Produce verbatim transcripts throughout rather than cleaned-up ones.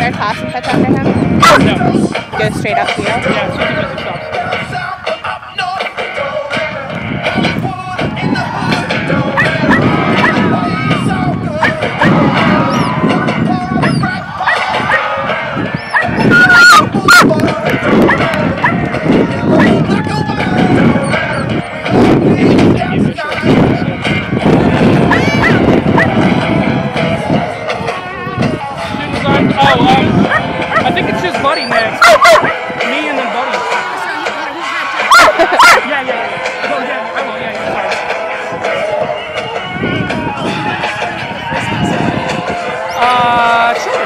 there a class that's under him? No. Go straight up to you? Yeah, it's fifty minutes up. Oh, um, I think it's just Buddy next. Me and then Buddy. yeah, yeah, yeah. Oh, yeah, I will, yeah, yeah, sorry. Uh, sure.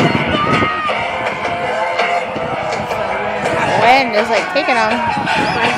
Wind is like taking them.